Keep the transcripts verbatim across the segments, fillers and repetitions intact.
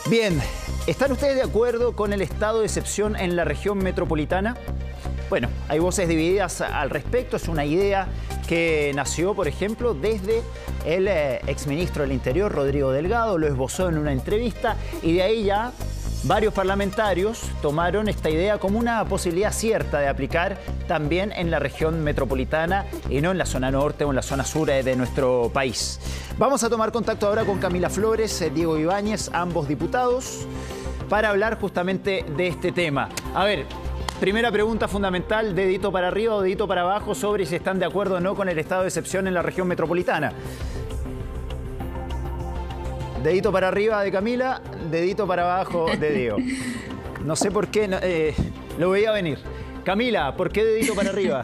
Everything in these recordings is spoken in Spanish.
Bien, ¿están ustedes de acuerdo con el estado de excepción en la región metropolitana? Bueno, hay voces divididas al respecto. Es una idea que nació, por ejemplo, desde el eh, exministro del Interior, Rodrigo Delgado, lo esbozó en una entrevista y de ahí ya varios parlamentarios tomaron esta idea como una posibilidad cierta de aplicar también en la región metropolitana y no en la zona norte o en la zona sur de nuestro país. Vamos a tomar contacto ahora con Camila Flores, Diego Ibáñez, ambos diputados, para hablar justamente de este tema. A ver, primera pregunta fundamental, dedito para arriba o dedito para abajo sobre si están de acuerdo o no con el estado de excepción en la región metropolitana. Dedito para arriba de Camila, dedito para abajo de Diego. No sé por qué, no, eh, lo veía venir. Camila, ¿por qué dedito para arriba?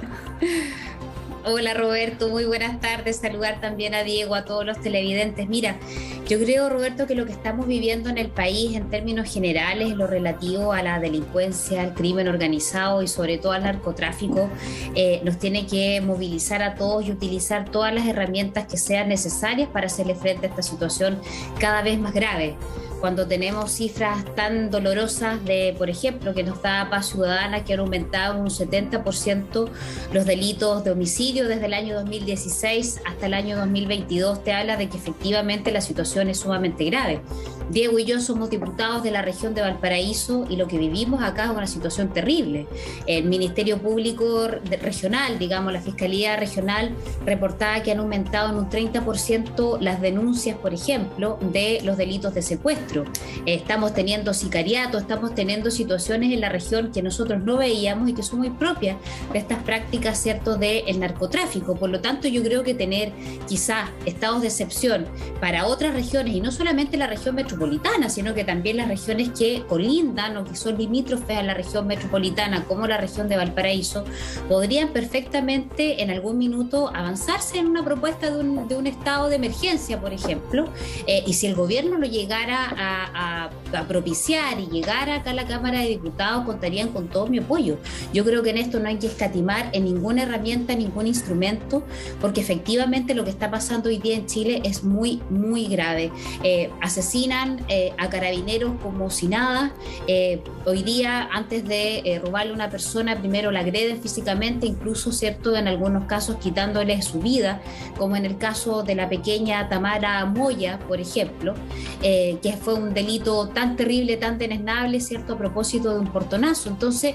Hola Roberto, muy buenas tardes. Saludar también a Diego, a todos los televidentes. Mira, yo creo, Roberto, que lo que estamos viviendo en el país en términos generales, en lo relativo a la delincuencia, al crimen organizado y sobre todo al narcotráfico, eh, nos tiene que movilizar a todos y utilizar todas las herramientas que sean necesarias para hacerle frente a esta situación cada vez más grave. Cuando tenemos cifras tan dolorosas de, por ejemplo, que nos da Paz Ciudadana, que han aumentado un setenta por ciento los delitos de homicidio desde el año dos mil dieciséis hasta el año dos mil veintidós, te habla de que efectivamente la situación es sumamente grave. Diego y yo somos diputados de la región de Valparaíso y lo que vivimos acá es una situación terrible. El Ministerio Público Regional, digamos, la Fiscalía Regional, reportaba que han aumentado en un treinta por ciento las denuncias, por ejemplo, de los delitos de secuestro. Estamos teniendo sicariato, estamos teniendo situaciones en la región que nosotros no veíamos y que son muy propias de estas prácticas, ¿cierto?, del narcotráfico. Por lo tanto, yo creo que tener quizás estados de excepción para otras regiones, y no solamente la región metropolitana, sino que también las regiones que colindan o que son limítrofes a la región metropolitana, como la región de Valparaíso, podrían perfectamente en algún minuto avanzarse en una propuesta de un, de un estado de emergencia, por ejemplo, eh, y si el gobierno lo llegara a, a, a propiciar y llegara acá a la Cámara de Diputados, contarían con todo mi apoyo. Yo creo que en esto no hay que escatimar en ninguna herramienta, ningún instrumento, porque efectivamente lo que está pasando hoy día en Chile es muy, muy grave. Eh, asesinan Eh, a carabineros como si nada. Eh, hoy día, antes de eh, robarle a una persona, primero la agreden físicamente, incluso, cierto, en algunos casos quitándole su vida, como en el caso de la pequeña Tamara Moya, por ejemplo, eh, que fue un delito tan terrible, tan deleznable, cierto, a propósito de un portonazo. Entonces,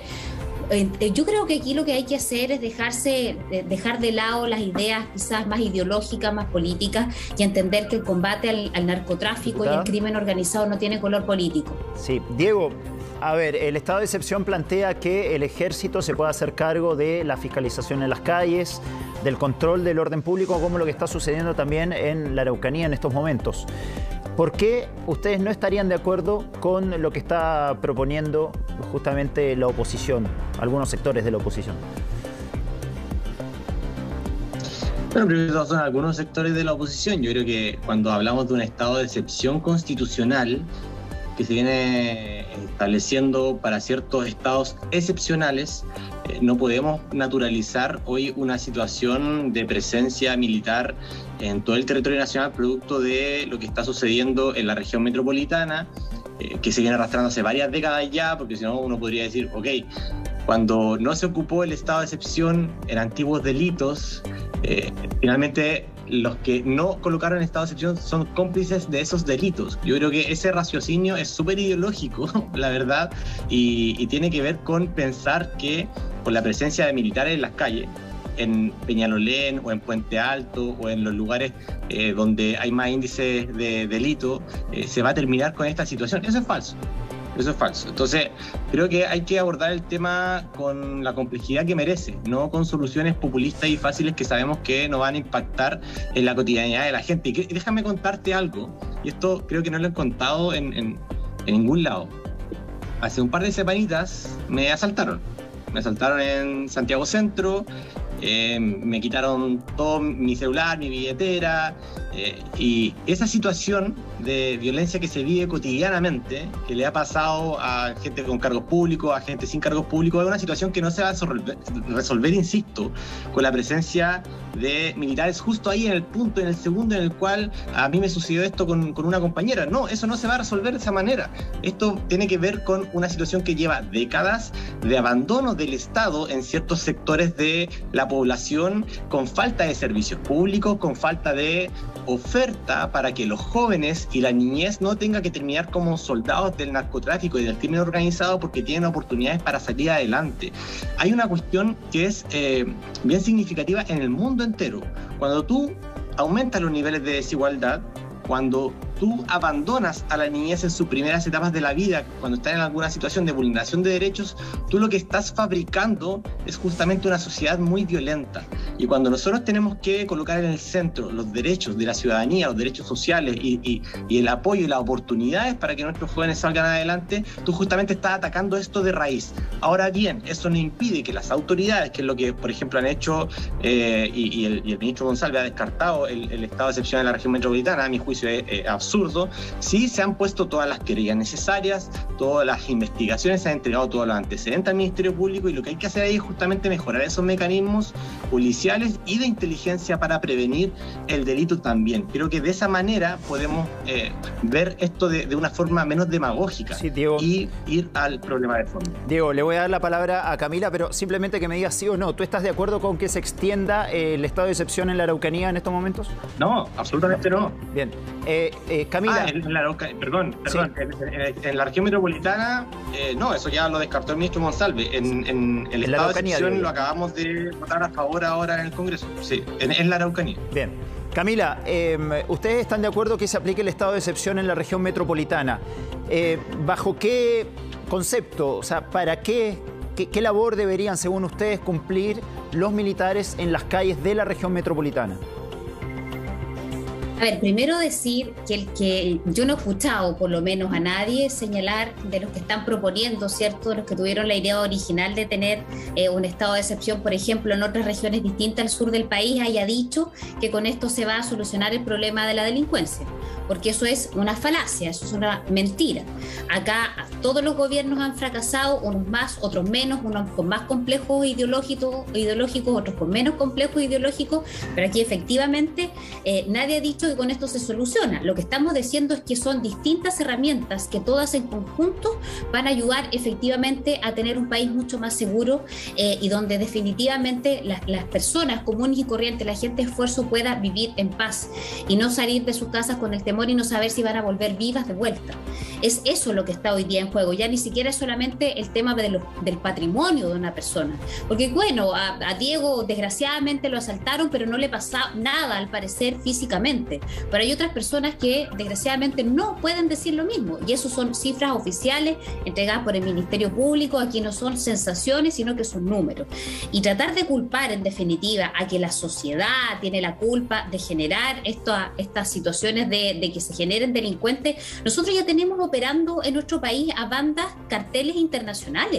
yo creo que aquí lo que hay que hacer es dejarse, dejar de lado las ideas quizás más ideológicas, más políticas, y entender que el combate al, al narcotráfico ¿Diputada? y al crimen organizado no tiene color político. Sí, Diego, a ver, el estado de excepción plantea que el ejército se pueda hacer cargo de la fiscalización en las calles, del control del orden público, como lo que está sucediendo también en la Araucanía en estos momentos. ¿Por qué ustedes no estarían de acuerdo con lo que está proponiendo justamente la oposición, algunos sectores de la oposición? Bueno, primero son algunos sectores de la oposición. Yo creo que cuando hablamos de un estado de excepción constitucional que se viene estableciendo para ciertos estados excepcionales, eh, no podemos naturalizar hoy una situación de presencia militar en todo el territorio nacional producto de lo que está sucediendo en la región metropolitana, eh, que se viene arrastrando hace varias décadas ya, porque si no uno podría decir, ok, cuando no se ocupó el estado de excepción en antiguos delitos, eh, finalmente los que no colocaron en estado de excepción son cómplices de esos delitos. Yo creo que ese raciocinio es súper ideológico, la verdad, y, y tiene que ver con pensar que por la presencia de militares en las calles, en Peñalolén o en Puente Alto o en los lugares eh, donde hay más índices de delito, eh, se va a terminar con esta situación. Eso es falso. Eso es falso. Entonces, creo que hay que abordar el tema con la complejidad que merece, no con soluciones populistas y fáciles que sabemos que no van a impactar en la cotidianidad de la gente. Y que, déjame contarte algo, y esto creo que no lo he contado en, en, en ningún lado. Hace un par de semanitas me asaltaron. Me asaltaron en Santiago Centro, eh, me quitaron todo mi celular, mi billetera, eh, y esa situación de violencia que se vive cotidianamente, que le ha pasado a gente con cargos públicos, a gente sin cargos públicos, es una situación que no se va a resolver, resolver, insisto, con la presencia de militares justo ahí en el punto, en el segundo en el cual a mí me sucedió esto con, con una compañera. No, eso no se va a resolver de esa manera. Esto tiene que ver con una situación que lleva décadas de abandono del Estado en ciertos sectores de la población, con falta de servicios públicos, con falta de oferta para que los jóvenes y la niñez no tengan que terminar como soldados del narcotráfico y del crimen organizado porque tienen oportunidades para salir adelante. Hay una cuestión que es eh, bien significativa en el mundo entero. Cuando tú aumentas los niveles de desigualdad, cuando tú abandonas a la niñez en sus primeras etapas de la vida, cuando está en alguna situación de vulneración de derechos, tú lo que estás fabricando es justamente una sociedad muy violenta. Y cuando nosotros tenemos que colocar en el centro los derechos de la ciudadanía, los derechos sociales y, y, y el apoyo y las oportunidades para que nuestros jóvenes salgan adelante, tú justamente estás atacando esto de raíz. Ahora bien, eso no impide que las autoridades, que es lo que, por ejemplo, han hecho, eh, y, y, el, y el ministro González ha descartado el, el estado de excepción en la región metropolitana, a mi juicio es eh, absurdo, sí se han puesto todas las querellas necesarias, todas las investigaciones, se han entregado todos los antecedentes al Ministerio Público, y lo que hay que hacer ahí es justamente mejorar esos mecanismos policiales y de inteligencia para prevenir el delito también. Creo que de esa manera podemos eh, ver esto de, de una forma menos demagógica, sí, Diego, y ir al problema de fondo. Diego, le voy a dar la palabra a Camila, pero simplemente que me digas sí o no. ¿Tú estás de acuerdo con que se extienda eh, el estado de excepción en la Araucanía en estos momentos? No, absolutamente no. Bien. Eh, eh, Camila. Ah, en la Araucanía, perdón, perdón. Sí. En, en, en la región metropolitana, eh, no, eso ya lo descartó el ministro Monsalve. En, en el en estado de excepción lo acabamos de votar a favor ahora en el Congreso. Sí, en, en la Araucanía. Bien. Camila, eh, ¿ustedes están de acuerdo que se aplique el estado de excepción en la región metropolitana? Eh, ¿Bajo qué concepto? O sea, ¿para qué, qué, qué labor deberían, según ustedes, cumplir los militares en las calles de la región metropolitana? A ver, primero decir que el que yo no he escuchado, por lo menos a nadie, señalar de los que están proponiendo, ¿cierto?, de los que tuvieron la idea original de tener eh, un estado de excepción, por ejemplo, en otras regiones distintas al sur del país, haya dicho que con esto se va a solucionar el problema de la delincuencia. Porque eso es una falacia, eso es una mentira. Acá todos los gobiernos han fracasado, unos más, otros menos, unos con más complejos ideológicos, ideológicos otros con menos complejos ideológicos, pero aquí efectivamente eh, nadie ha dicho que con esto se soluciona. Lo que estamos diciendo es que son distintas herramientas que todas en conjunto van a ayudar efectivamente a tener un país mucho más seguro eh, y donde definitivamente las, las personas comunes y corrientes, la gente de esfuerzo pueda vivir en paz y no salir de sus casas con el temor y no saber si van a volver vivas de vuelta. Es eso lo que está hoy día en juego. Ya ni siquiera es solamente el tema de lo, del patrimonio de una persona. Porque bueno, a, a Diego desgraciadamente lo asaltaron, pero no le pasaba nada al parecer físicamente. Pero hay otras personas que desgraciadamente no pueden decir lo mismo. Y eso son cifras oficiales entregadas por el Ministerio Público. Aquí no son sensaciones, sino que son números. Y tratar de culpar en definitiva a que la sociedad tiene la culpa de generar esto, estas situaciones de, de que se generen delincuentes. Nosotros ya tenemos operando en nuestro país a bandas, carteles internacionales.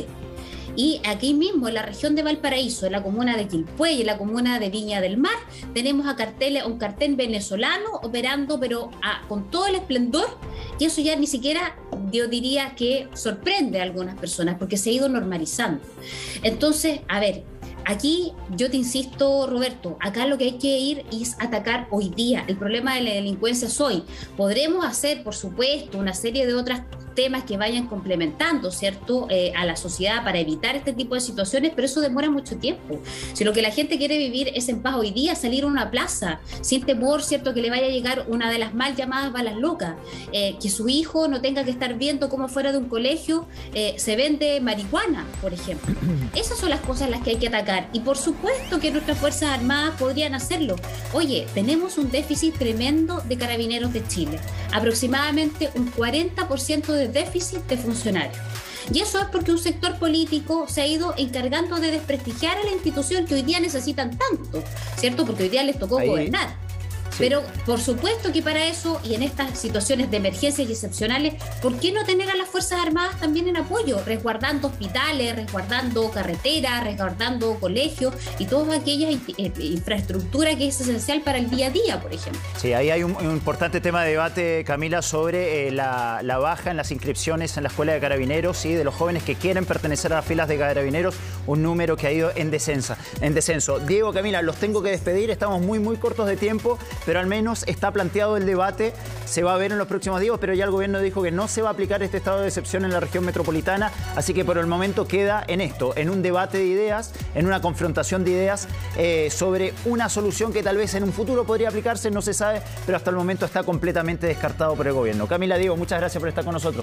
Y aquí mismo, en la región de Valparaíso, en la comuna de Quilpué y en la comuna de Viña del Mar, tenemos a carteles, un cartel venezolano operando, pero a, con todo el esplendor, y eso ya ni siquiera, yo diría que sorprende a algunas personas, porque se ha ido normalizando. Entonces, a ver, aquí yo te insisto, Roberto, acá lo que hay que ir es atacar hoy día. El problema de la delincuencia es hoy. Podremos hacer, por supuesto, una serie de otros temas que vayan complementando, ¿cierto?, eh, a la sociedad para evitar este tipo de situaciones, pero eso demora mucho tiempo. Si lo que la gente quiere vivir es en paz hoy día, salir a una plaza sin temor, ¿cierto?, que le vaya a llegar una de las mal llamadas balas locas, eh, que su hijo no tenga que estar viendo cómo fuera de un colegio eh, se vende marihuana, por ejemplo. Esas son las cosas las que hay que atacar. Y por supuesto que nuestras Fuerzas Armadas podrían hacerlo. Oye, tenemos un déficit tremendo de carabineros de Chile, aproximadamente un cuarenta por ciento de déficit de funcionarios. Y eso es porque un sector político se ha ido encargando de desprestigiar a la institución que hoy día necesitan tanto, ¿cierto? Porque hoy día les tocó Ahí. gobernar. Sí. Pero por supuesto que para eso y en estas situaciones de emergencias y excepcionales, ¿por qué no tener a las Fuerzas Armadas también en apoyo? Resguardando hospitales, resguardando carreteras, resguardando colegios y toda aquella infraestructura que es esencial para el día a día, por ejemplo. Sí, ahí hay un, un importante tema de debate, Camila, sobre eh, la, la baja en las inscripciones en la Escuela de Carabineros, ¿sí? De los jóvenes que quieren pertenecer a las filas de Carabineros, un número que ha ido en descenso. En descenso. Diego, Camila, los tengo que despedir, estamos muy, muy cortos de tiempo, pero al menos está planteado el debate, se va a ver en los próximos días, pero ya el gobierno dijo que no se va a aplicar este estado de excepción en la región metropolitana, así que por el momento queda en esto, en un debate de ideas, en una confrontación de ideas eh, sobre una solución que tal vez en un futuro podría aplicarse, no se sabe, pero hasta el momento está completamente descartado por el gobierno. Camila, Diego, muchas gracias por estar con nosotros.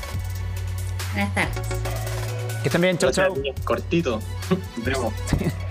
Buenas tardes. Que estén bien, chao, chao. Cortito. Nos vemos.